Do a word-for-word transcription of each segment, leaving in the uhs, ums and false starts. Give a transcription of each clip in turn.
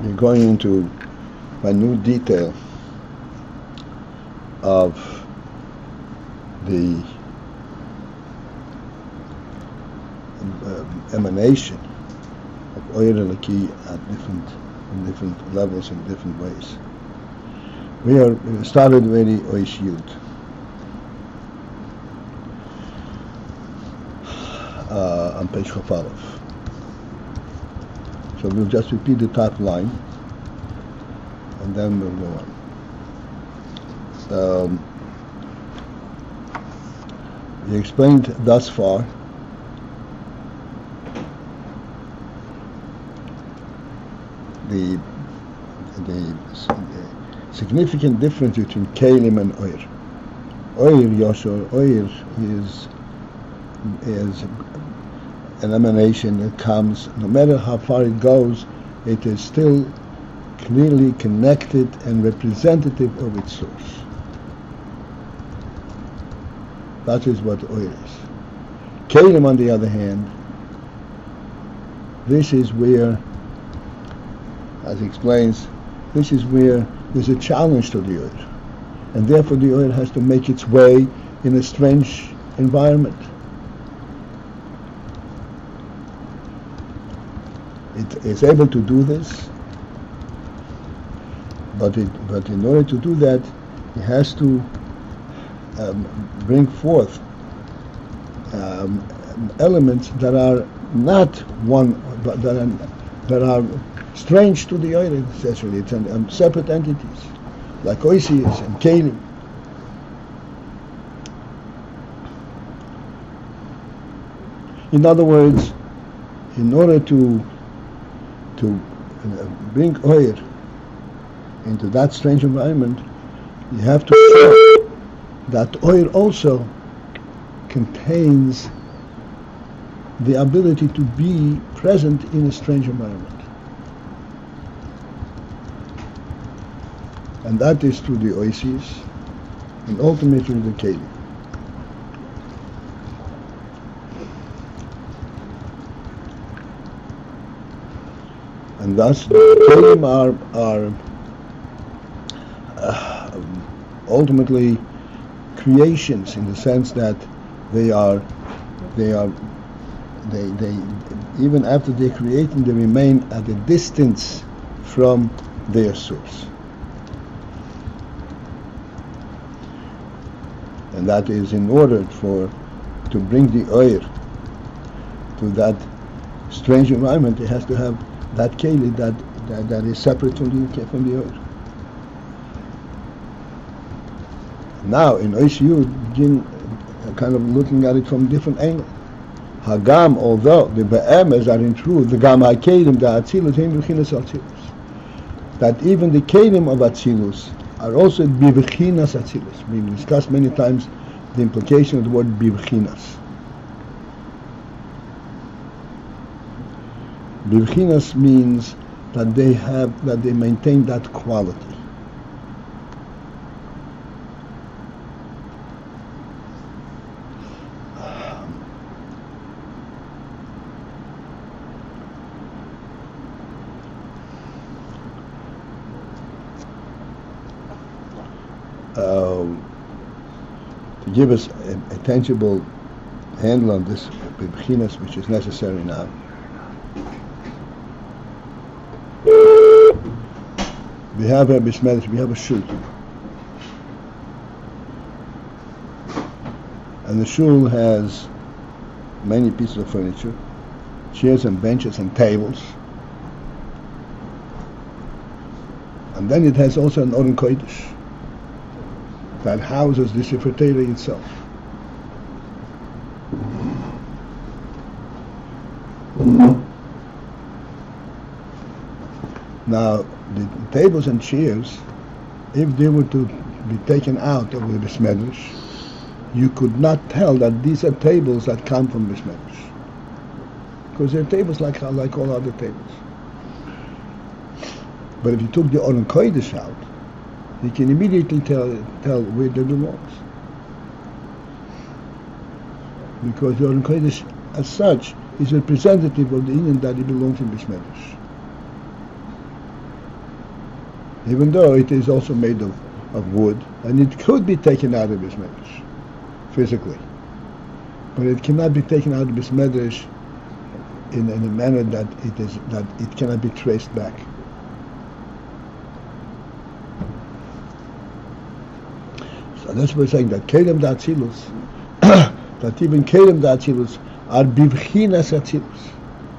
we're going into a new detail of the um, emanation of Oyer Eliki at different, in different levels, in different ways. We are we started very Oish Yud. Uh, on page Chaf Aleph. So we'll just repeat the top line, and then we'll go on. So, we explained thus far the, the the significant difference between Keilim and Oyer. Oyer Yoshor, Oyer is is an emanation that comes, no matter how far it goes, it is still clearly connected and representative of its source. That is what Oyer is. Keilim, on the other hand, this is where, as he explains, this is where there's a challenge to the Oyer, and therefore the Oyer has to make its way in a strange environment. It is able to do this, but it, but in order to do that, it has to um, bring forth um, elements that are not one, but that are, that are strange to the Oyer, essentially. It's an, um, separate entities, like Oisius and Keilim. In other words, in order to to uh, bring Oyer into that strange environment, you have to show that Oyer also contains the ability to be present in a strange environment. And that is through the Oisius and ultimately the Keilim. And thus, the Keilim are, are uh, ultimately creations, in the sense that they are, they are, they, they, even after they create them, they remain at a distance from their source. And that is in order for, to bring the Oyer to that strange environment, it has to have that Keilim that, that that is separate from the from the Oyer. Now in Oish Yud, begin kind of looking at it from a different angle. Hagam, although the be'emes are in truth the gam ha-Keilim, the atzilus, hem b'chinas atzilus. That even the Keilim of atzilus are also b'chinas atzilus. We've discussed many times the implication of the word b'chinas. B'chinas means that they have, that they maintain that quality. Uh, to give us a, a tangible handle on this b'chinas, which is necessary now, we have a bismedish, we have a shul. And the shul has many pieces of furniture, chairs and benches and tables. And then it has also an Oren Kodesh that houses the Sefer Torah itself. Now, the tables and chairs, if they were to be taken out of the Bismedish, you could not tell that these are tables that come from Bismedish, because they're tables like like all other tables. But if you took the Oren Kodesh out, you can immediately tell tell where they belong, because the Oren Kodesh, as such, is representative of the Ayin that it belongs in Bismedish. even though it is also made of, of wood, and it could be taken out of his medrash, physically. But it cannot be taken out of his medrash in, in a manner that it is that it cannot be traced back. So that's why we're saying that Keilim da atzilus, that even Keilim da atzilus are bivchinas atzilus.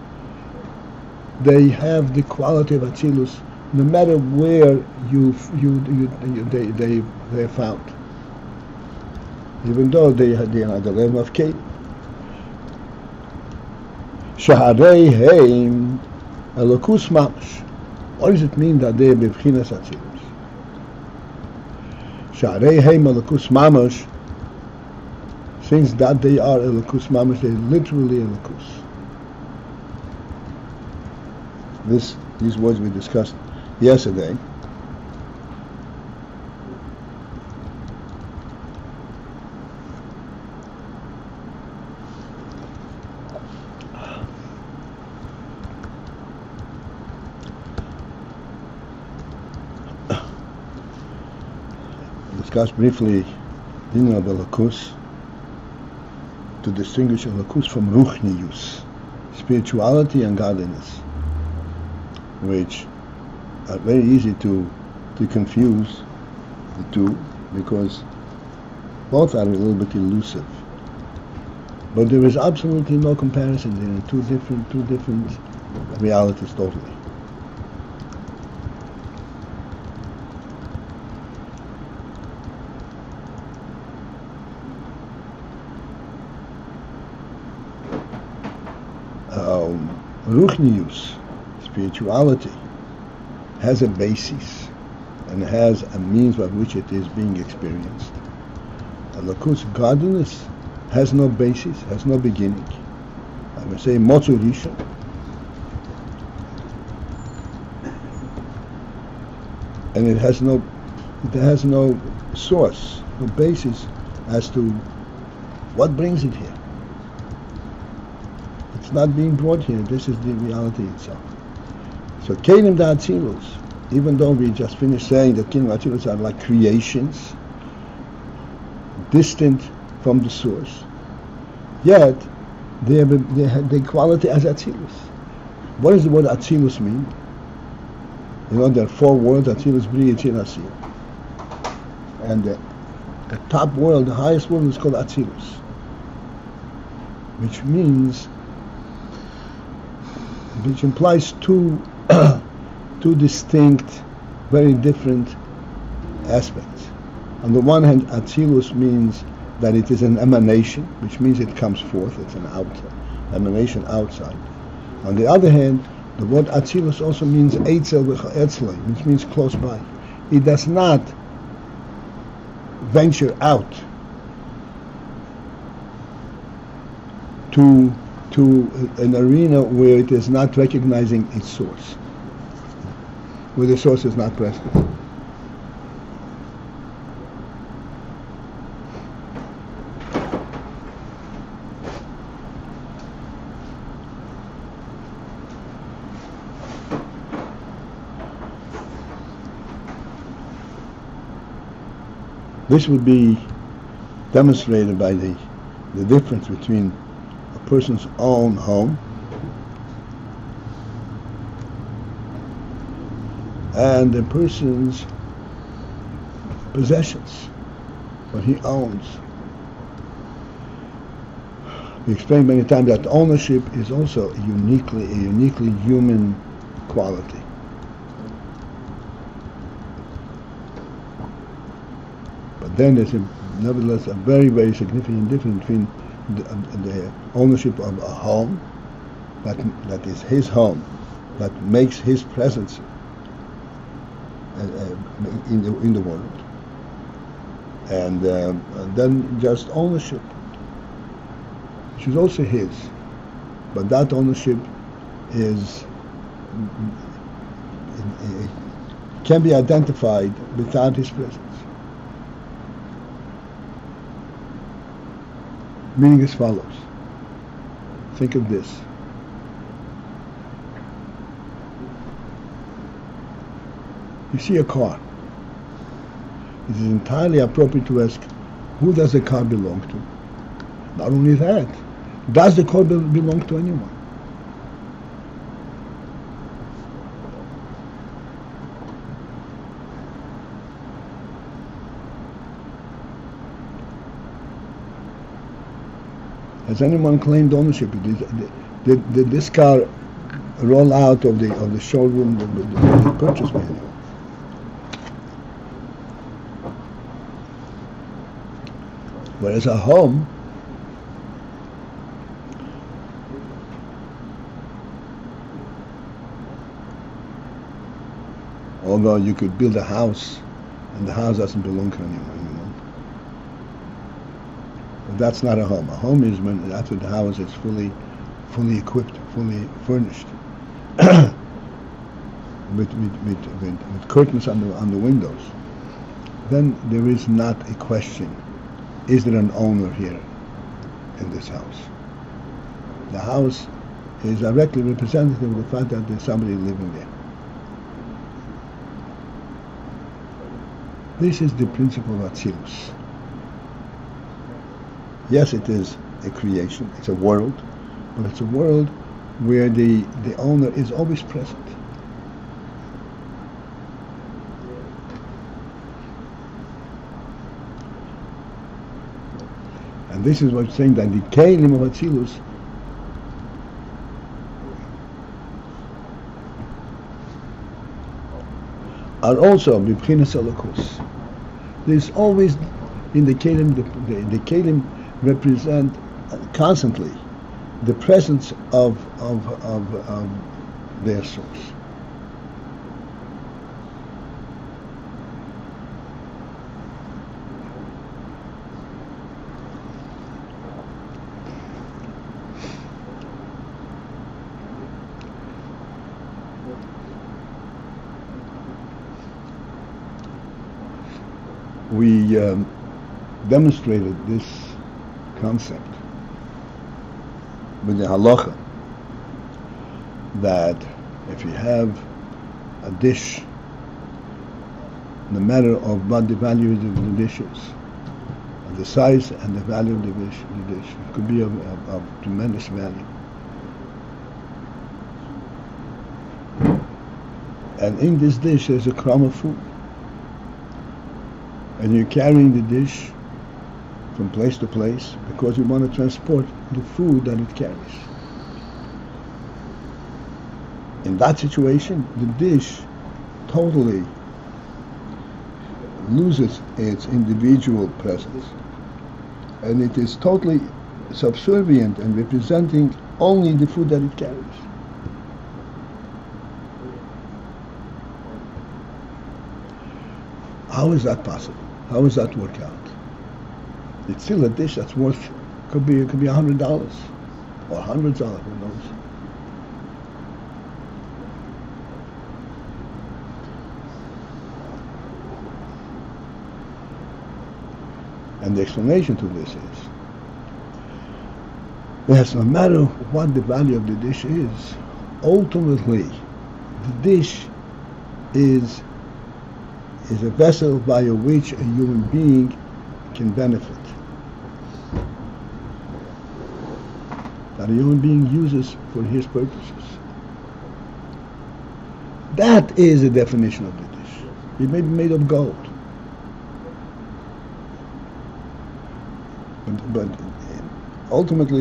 They have the quality of atzilus, no matter where you you, you, you they they they are found. Even though they they are the level of Keilim. Shaharei heim elokus mamash. What does it mean that they are bivchinas atzilus? Shaharei heim elokus mamash. Since that they are elokus mamash, they are literally elokus. This these words we discussed yesterday. Discussed briefly the meaning of elokus, to distinguish elokus from ruchnius, spirituality and godliness, which are very easy to to confuse the two, because both are a little bit elusive. But there is absolutely no comparison. There are two different two different realities totally. Um, Ruchnius, spirituality, has a basis and has a means by which it is being experienced. Elokus, godliness, has no basis, has no beginning. I would say motzu rishon. And it has no, it has no source, no basis as to what brings it here. It's not being brought here. This is the reality itself. So Keilim da atzilus, even though we just finished saying that Keilim da atzilus are like creations, distant from the source, yet they have, a, they have the quality as atzilus. What does the word atzilus mean? You know, there are four words: atzilus, bri, yitzir, asir. And the, the top world, the highest world, is called atzilus, which means, which implies two two distinct, very different aspects. On the one hand, atzilus means that it is an emanation, which means it comes forth, it's an out, emanation outside. On the other hand, the word atzilus also means eitzel v'cha'etzlei, which means close by. It does not venture out to to an arena where it is not recognizing its source, where the source is not present. This would be demonstrated by the, the difference between a person's own home and a person's possessions, what he owns. We explained many times that ownership is also a uniquely, a uniquely human quality. But then there's a, nevertheless a very, very significant difference between the, the ownership of a home that that is his home, that makes his presence uh, in the in the world, and, um, and then just ownership, which is also his, but that ownership is it can be identified without his presence. Meaning as follows. Think of this. You see a car. It is entirely appropriate to ask, who does the car belong to? Not only that, does the car be- belong to anyone? Has anyone claimed ownership? Did, did, did this car roll out of the of the showroom, the, the, the purchase manual? Whereas a home, although you could build a house and the house doesn't belong to anyone, you know. But that's not a home. A home is when after the house is fully fully equipped, fully furnished. with, with, with, with, with curtains on the on the windows. Then there is not a question. Is there an owner here in this house? The house is directly representative of the fact that there's somebody living there. This is the principle of atzilus. Yes, it is a creation, it's a world, but it's a world where the, the owner is always present. And this is what's saying, that the Keilim of atzilus are also b'chinas elokus. There's always in the Keilim, the, the, the Keilim represent constantly the presence of of of, of their source. We um, demonstrated this concept with the halacha that if you have a dish, no matter of what the value of the dish is, the size and the value of the dish, the dish it could be of, of, of tremendous value. And in this dish there's a crumb of food. And you're carrying the dish from place to place because you want to transport the food that it carries. In that situation, the dish totally loses its individual presence, and it is totally subservient and representing only the food that it carries. How is that possible? How does that work out? It's still a dish that's worth, could be it could be a hundred dollars or hundreds of dollars, who knows? And the explanation to this is, yes, no matter what the value of the dish is, ultimately the dish is is a vessel by which a human being can benefit. That a human being uses for his purposes. That is the definition of the dish. It may be made of gold. But, but ultimately,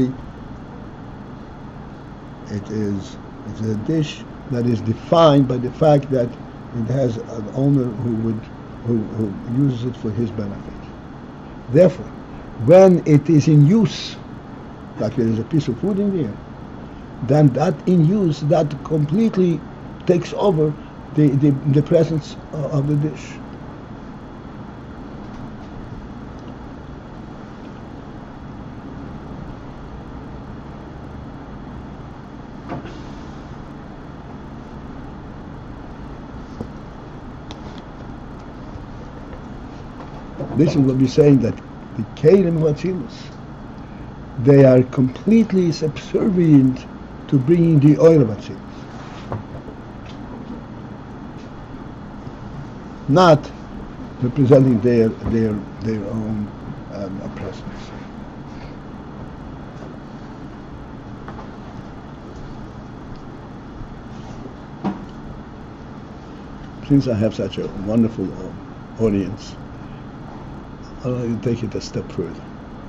it is it's a dish that is defined by the fact that it has an owner who would who, who uses it for his benefit. Therefore, when it is in use, like there is a piece of food in there, then that in use, that completely takes over the, the, the presence of the dish. This is what we're saying, that the Keilim of atzilus, they are completely subservient to bringing the oil of atzilus. not representing their their their own um, presence. Since I have such a wonderful uh, audience, I'd like to take it a step further.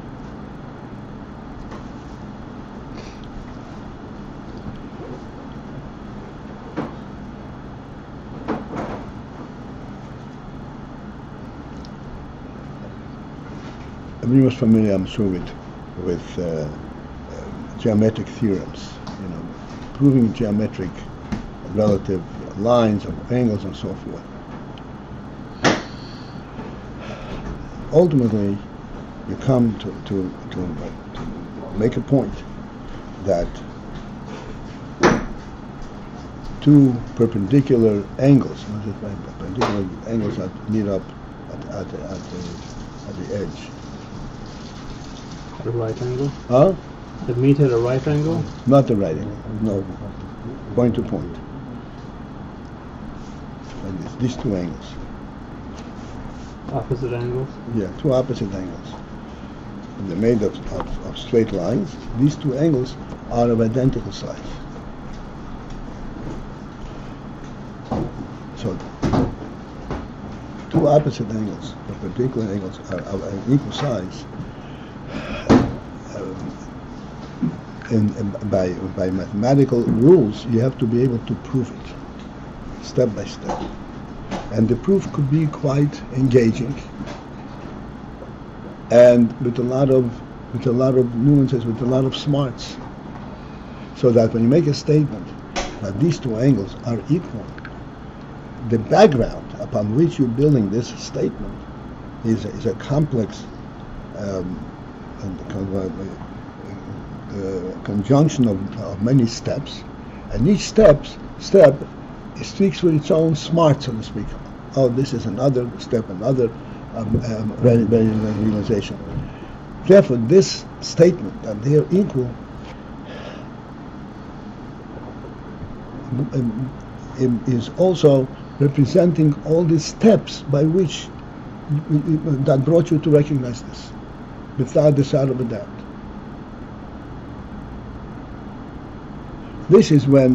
Everyone's familiar, I'm sure, with, with uh, uh, geometric theorems, you know, proving geometric relative lines of angles and so forth. Ultimately, you come to, to, to, uh, to make a point that two perpendicular angles, not just perpendicular angles that meet up at, at, the, at, the, at the edge. At a right angle? Huh? That meet at a right angle? Not the right angle, no. Point to point. And it's these two angles. Opposite angles? Yeah, two opposite angles. And they're made of, of, of straight lines. These two angles are of identical size. So, two opposite angles, perpendicular angles, are of an equal size. And, and by by mathematical rules, you have to be able to prove it, step by step. And the proof could be quite engaging, and with a lot of with a lot of nuances, with a lot of smarts. So that when you make a statement that these two angles are equal, the background upon which you're building this statement is a, is a complex um, and kind of a, Uh, conjunction of, of many steps, and each steps, step speaks with its own smart, so to speak. Oh, this is another step, another um, um, realization. Therefore, this statement that they are equal um, is also representing all the steps by which that brought you to recognize this, without a shadow of a doubt. This is when,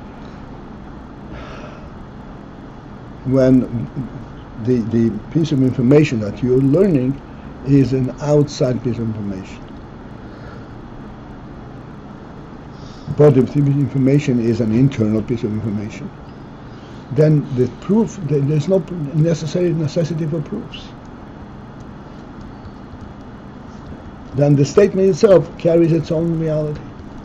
when the, the piece of information that you're learning is an outside piece of information. But if the information is an internal piece of information, then the proof, there's no necessary necessity for proofs. Then the statement itself carries its own reality.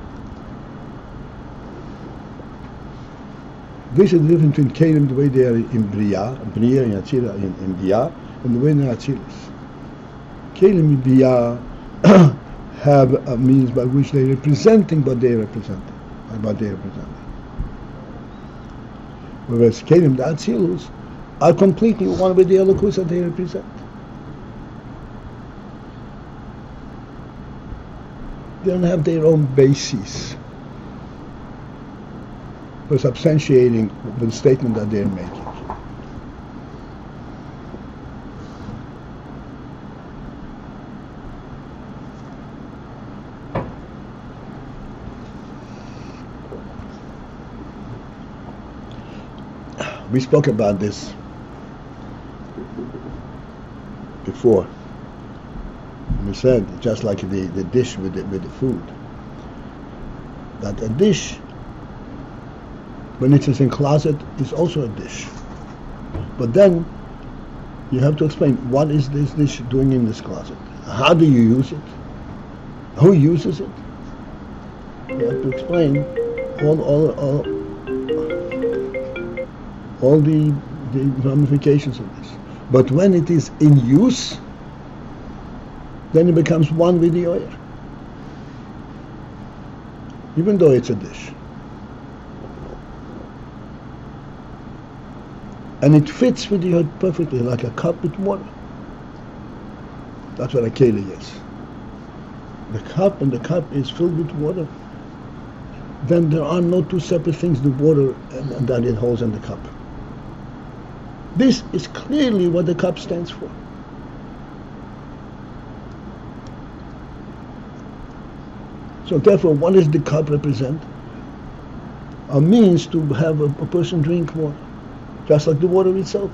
This is the difference between Keilim, the way they are in Bria, Bria and Atzilus, in, in Bria, and the way they are atzilus. Keilim and Bria have a means by which they are representing what they are representing, and what they are representing. Whereas Keilim, the atzilus, are completely one with the elokus that they represent. They don't have their own bases for substantiating the statement that they're making. We spoke about this before. We said, just like the, the dish with the, with the food, that a dish, when it is in closet, is also a dish. But then you have to explain, what is this dish doing in this closet? How do you use it? Who uses it? You have to explain all all all, all the, the ramifications of this. But when it is in use, then it becomes one with the oil, even though it's a dish. And it fits with the oil perfectly, like a cup with water. That's what a Keilim is. The cup, and the cup is filled with water. Then there are no two separate things, the water and, and that it holds in the cup. This is clearly what the cup stands for. So therefore, what does the cup represent? A means to have a, a person drink more, just like the water itself.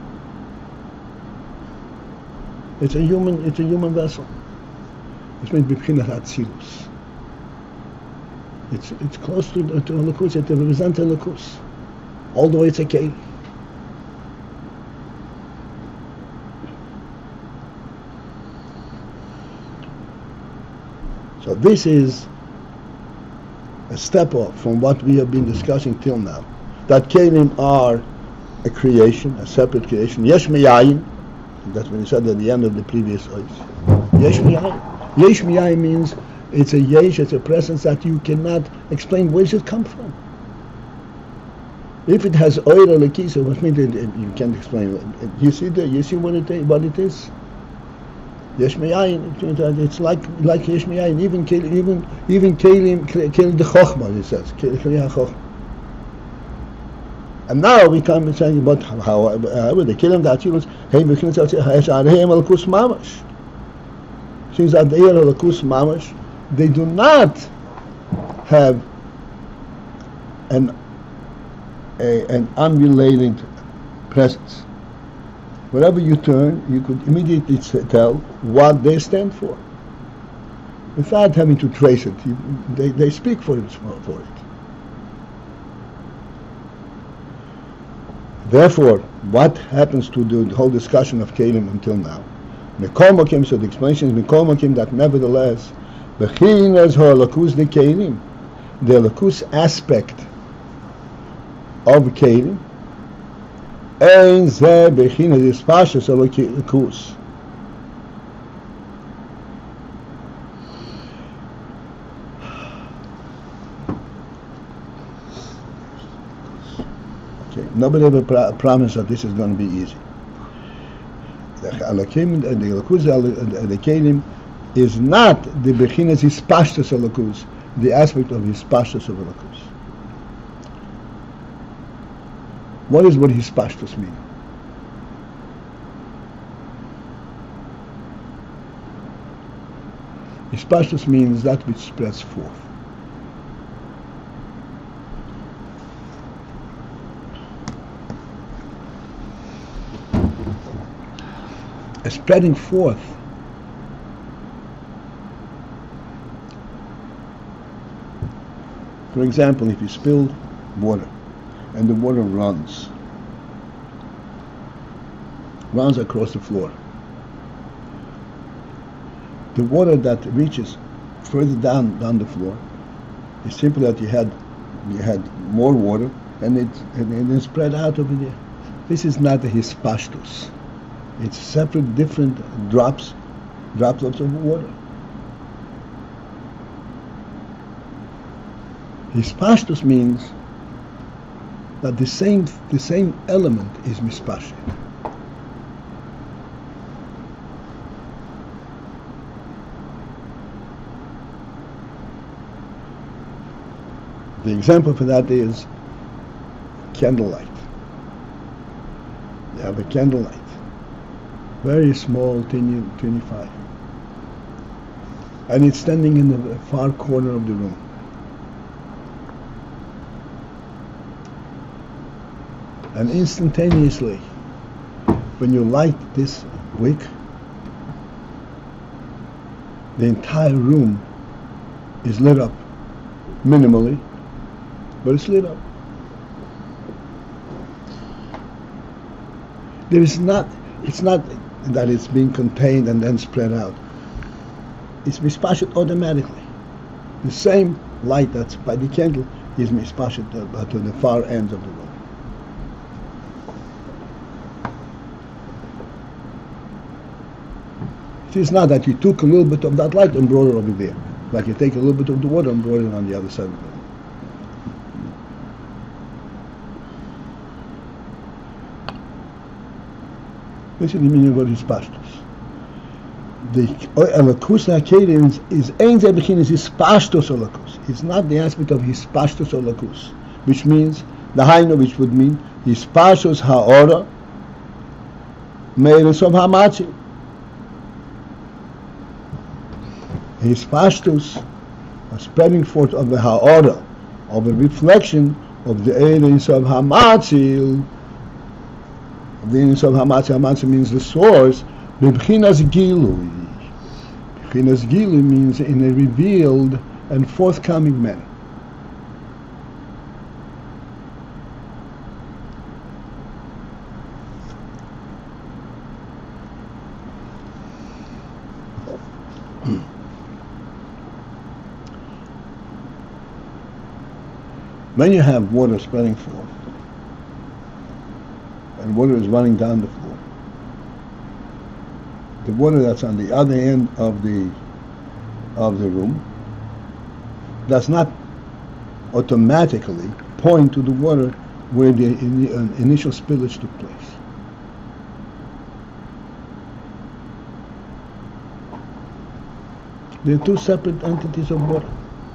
It's a human, it's a human vessel. It's meant b'chinas atzilus. It's it's close to to elokus. It represents elokus. All the way it's a Keilim. So this is a step off from what we have been discussing till now. That Keilim are a creation, a separate creation. Yesh mi'ayin. That's what he said at the end of the previous ayah. Yesh mi'ayin. Yesh mi'ayin means it's a yesh, it's a presence that you cannot explain where does it come from. If it has oil or lekisa, what means it, it, you can't explain it. You see the, you see what it is, what it is. Yesh mi'ayin. It's like like yesh mi'ayin. Even even even Keilim Keilim the chokhmah, it says Keilim chokhmah. And now we come and saying about how uh, the Keilim the atzilus hey b'chinas atzilus elokus mamash. Since that they are elokus mamash, they do not have an a, an unrelated presence. Wherever you turn, you could immediately tell what they stand for, without having to trace it. You, they they speak for it for it. Therefore, what happens to the whole discussion of Keilim until now? Mikol Makim, so the explanation is Mikol Makim that nevertheless, Bechinas elokus the Keilim, the elokus aspect of Keilim, Ein ze bechinas is pashas elokus. Okay, nobody ever pra- promised that this is going to be easy. The elokim, the elokus, the Keilim is not the bechinas is pashas elokus, the aspect of his pashas of elokus. What is what his pashtus mean? His pashtus means that which spreads forth. A spreading forth for example, if you spill water and the water runs, runs across the floor. The water that reaches further down down the floor is simply that you had you had more water and it and, and it spread out over there. This is not a hispashtus. It's separate, different drops, droplets of water. Hispashtus means that the same the same element is mispashit. The example for that is candlelight. You have a candlelight, very small, teeny, teeny fire, and it's standing in the far corner of the room. And instantaneously, when you light this wick, the entire room is lit up, minimally, but it's lit up. There is not, it's not that it's being contained and then spread out. It's mispashit automatically. The same light that's by the candle is mispashit to, to the far ends of the room. It is not that you took a little bit of that light and brought it over there, like you take a little bit of the water and brought it on the other side of the room. This is the meaning of what is pashtus. The elokus Keilim is ein ze bechinas is pashtus elokus. It's not the aspect of his pashtus elokus, which means the hainu, which would mean his pashtus haora Meirus of Hamatzil. His pashtus, a spreading forth of the ha'ora, of a reflection of the Eirus of Hamatzil. The Eirus of Hamatzil, Hamatzil means the source. B'bchinas Gilui. B'chinas Gilui means in a revealed and forthcoming manner. When you have water spreading forth, and water is running down the floor, the water that's on the other end of the of the room does not automatically point to the water where the, in the uh, initial spillage took place. They're two separate entities of water.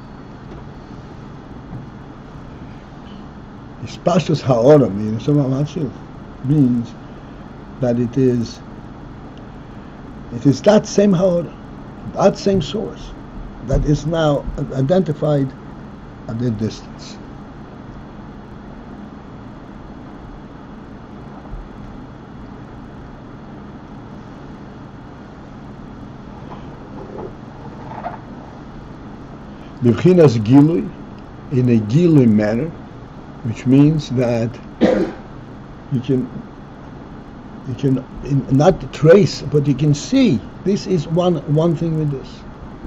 Ispashtus ha'ora means means that it is it is that same ha'ora, that same source that is now identified at a distance. B'chinas gilui, in a gilui manner, which means that you can you can in, not trace, but you can see this is one one thing with this.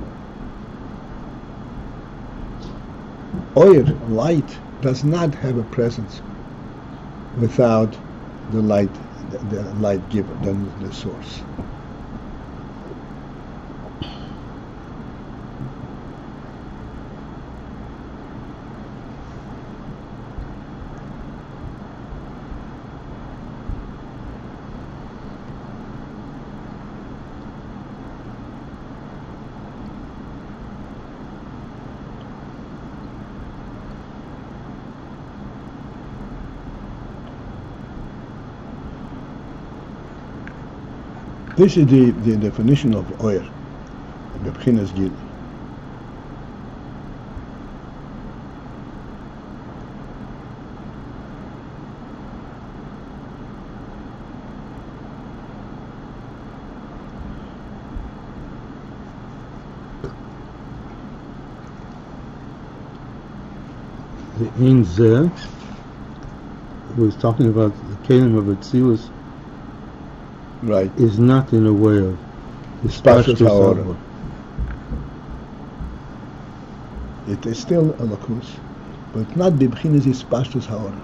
Oil, light, does not have a presence without the light, the, the light giver, the, the source. This is the, the definition of oyer, the b'chinas gil. The Ayin Zeh, who is talking about the Keilim of atzilus, right, is not in a way of Pashtus ha'ora. It is still elokus, but not b'chinas is Pashtus ha'ora,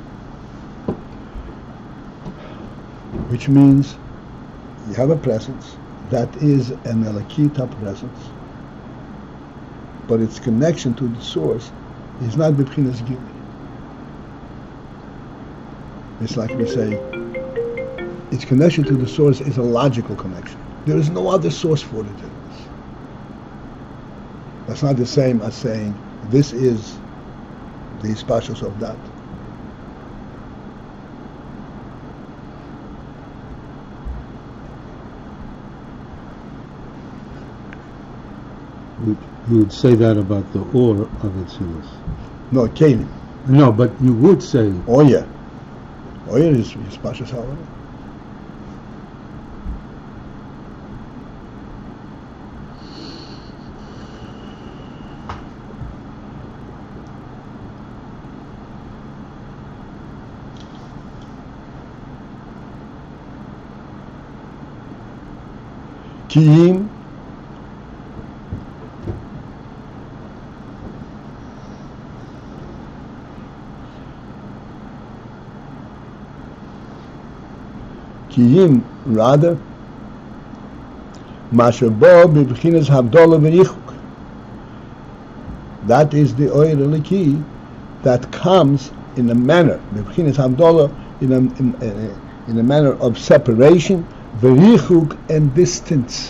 which means you have a presence that is an elokita presence, but its connection to the source is not b'chinas gili. It's like we say, its connection to the source is a logical connection. There is no other source for it than this. That's not the same as saying this is the ispashtus of that. You would say that about the or of atzilus. No, Keilim. No, but you would say Oya. Oya is ispashtus ha'ora. Keilim Keilim rather Masherbo b'bchinas havdola v'richuk. That is the oyer eliki that comes in a manner b'bchinas havdola in a in, in, in a manner of separation, v'richuk, and distance.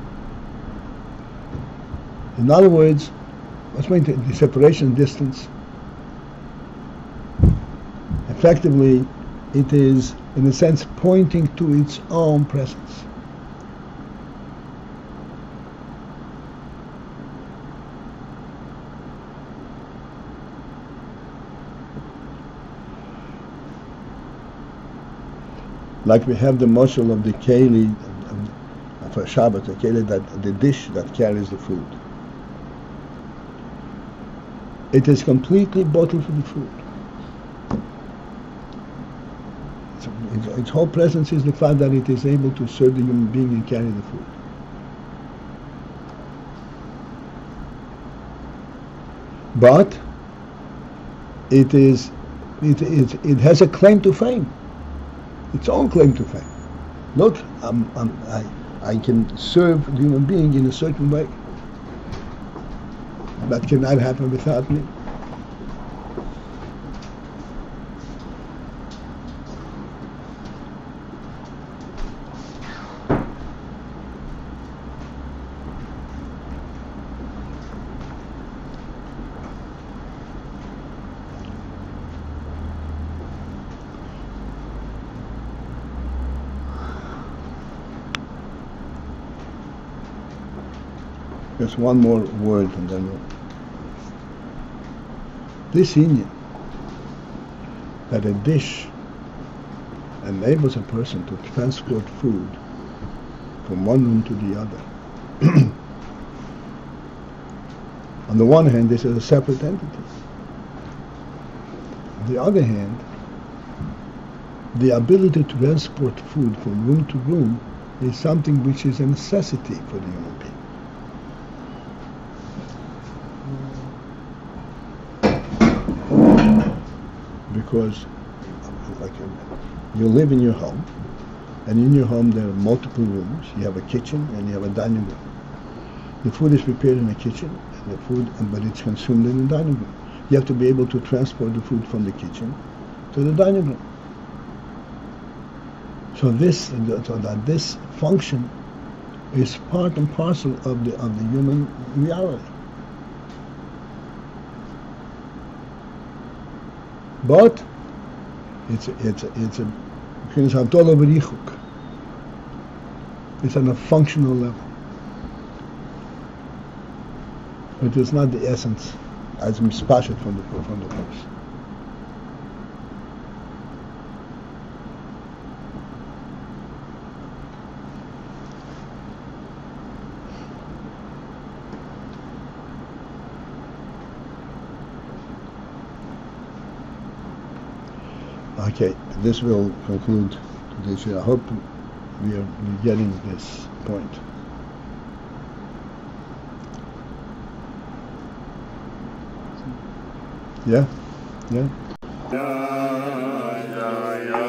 In other words, what's meant the separation and distance? Effectively, it is, in a sense, pointing to its own presence. Like we have the mashal of the Keilim for Shabbat, the Keilim, that the dish that carries the food. It is completely bottled for the food. Its, its, its whole presence is the fact that it is able to serve the human being and carry the food. But it is, it, it, it has a claim to fame. Its own claim to fame. Look, I'm, I'm, I, I can serve the human being in a certain way. That cannot happen without me. Just one more word and then we'll... This Inyan, that a dish enables a person to transport food from one room to the other. On the one hand, this is a separate entity. On the other hand, the ability to transport food from room to room is something which is a necessity for the human being. Because like you live in your home, and in your home there are multiple rooms. You have a kitchen and you have a dining room. The food is prepared in the kitchen, and the food, but it's consumed in the dining room. You have to be able to transport the food from the kitchen to the dining room. So this, so that this function is part and parcel of the of the human reality. But it's a, it's a, it's a it's on a functional level. It is not the essence as mispashet from the from the verse. Okay, this will conclude today's year. I hope we are getting this point. Yeah? Yeah?